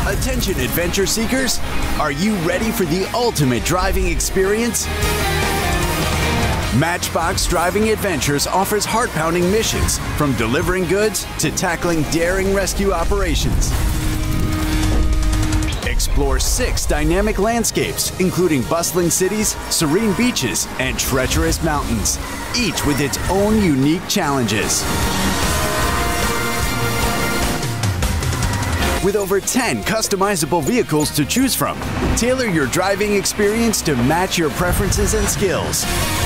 Attention adventure seekers, are you ready for the ultimate driving experience? Matchbox Driving Adventures offers heart-pounding missions, from delivering goods to tackling daring rescue operations. Explore 6 dynamic landscapes, including bustling cities, serene beaches, and treacherous mountains, each with its own unique challenges. With over 10 customizable vehicles to choose from, tailor your driving experience to match your preferences and skills.